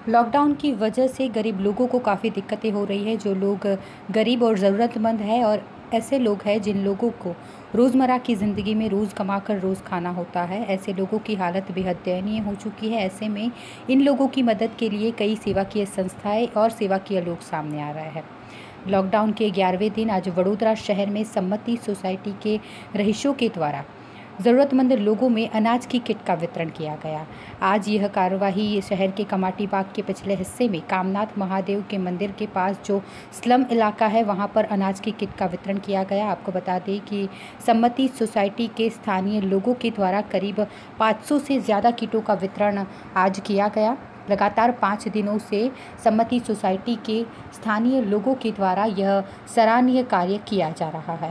Lockdown की वजह से गरीब लोगों को काफ़ी दिक्कतें हो रही है। जो लोग गरीब और ज़रूरतमंद हैं और ऐसे लोग हैं जिन लोगों को रोज़मर्रा की ज़िंदगी में रोज़ कमाकर रोज़ खाना होता है, ऐसे लोगों की हालत बेहद दयनीय हो चुकी है। ऐसे में इन लोगों की मदद के लिए कई सेवाकीय संस्थाएं और सेवाकीय लोग सामने आ रहे हैं। लॉकडाउन के 11वें दिन आज वडोदरा शहर में सम्मति सोसाइटी के रहीशों के द्वारा ज़रूरतमंद लोगों में अनाज की किट का वितरण किया गया। आज यह कार्यवाही शहर के कमाटी बाग के पिछले हिस्से में कामनाथ महादेव के मंदिर के पास जो स्लम इलाका है वहां पर अनाज की किट का वितरण किया गया। आपको बता दें कि सम्मति सोसाइटी के स्थानीय लोगों के द्वारा करीब 500 से ज़्यादा किटों का वितरण आज किया गया। लगातार 5 दिनों से सम्मति सोसाइटी के स्थानीय लोगों के द्वारा यह सराहनीय कार्य किया जा रहा है।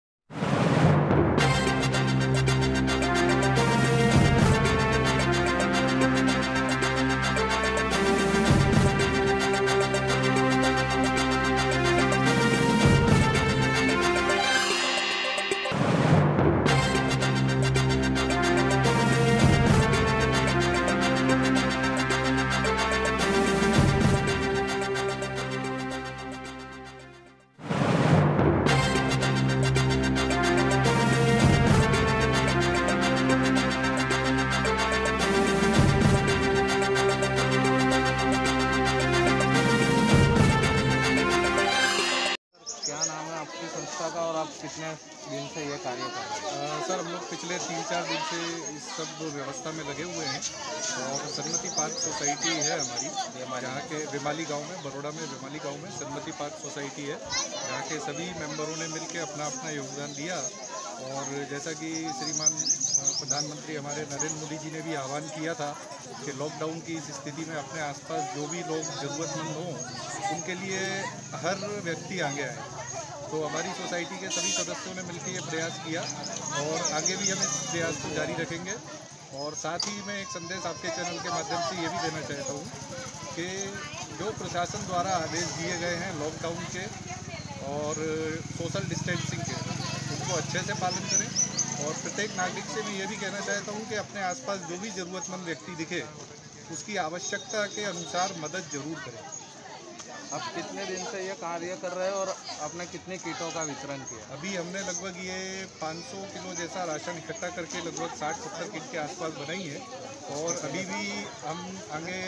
क्या नाम है आपकी संस्था का और आप कितने दिन से ये कार्य कर रहे हैं? सर, हम लोग पिछले 3-4 दिन से इस सब व्यवस्था में लगे हुए हैं और सन्मति पार्क सोसाइटी है हमारी, यहाँ के विमाली गांव में, बड़ौदा में विमाली गांव में सन्मति पार्क सोसाइटी है। यहाँ के सभी मेंबरों ने मिलकर अपना अपना योगदान दिया और जैसा कि श्रीमान प्रधानमंत्री हमारे नरेंद्र मोदी जी ने भी आह्वान किया था कि लॉकडाउन की इस स्थिति में अपने आसपास जो भी लोग ज़रूरतमंद हों उनके लिए हर व्यक्ति आगे आए। तो हमारी सोसाइटी के सभी सदस्यों ने मिलकर ये प्रयास किया और आगे भी हम इस प्रयास को जारी रखेंगे। और साथ ही मैं एक संदेश आपके चैनल के माध्यम से ये भी देना चाहता हूँ कि जो प्रशासन द्वारा आदेश दिए गए हैं लॉकडाउन के और सोशल डिस्टेंसिंग के, उनको अच्छे से पालन करें। और प्रत्येक नागरिक से मैं ये भी कहना चाहता हूँ कि अपने आसपास जो भी ज़रूरतमंद व्यक्ति दिखे उसकी आवश्यकता के अनुसार मदद ज़रूर करें। आप कितने दिन से ये कार्य कर रहे हैं और आपने कितने किटों का वितरण किया? अभी हमने लगभग ये 500 किलो जैसा राशन इकट्ठा करके लगभग 60-70 किट के आसपास बनाई है और अभी भी हम आगे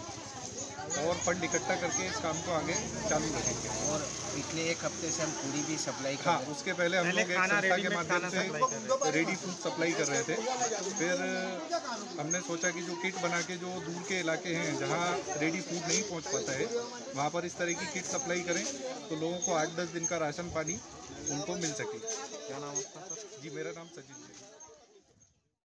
और फंड इकट्ठा करके इस काम को आगे चालू रखेंगे। और पिछले एक हफ्ते से हम पूरी भी सप्लाई कर हाँ, उसके पहले हम लोग एक संस्था के माध्यम से रेडी फूड सप्लाई कर रहे थे। फिर हमने सोचा कि जो किट बना के जो दूर के इलाके हैं जहाँ रेडी फूड नहीं पहुँच पाता है वहाँ पर इस तरह की किट सप्लाई करें तो लोगों को 8-10 दिन का राशन पानी उनको मिल सके। क्या नाम है आपका सर? जी, मेरा नाम सचिन है।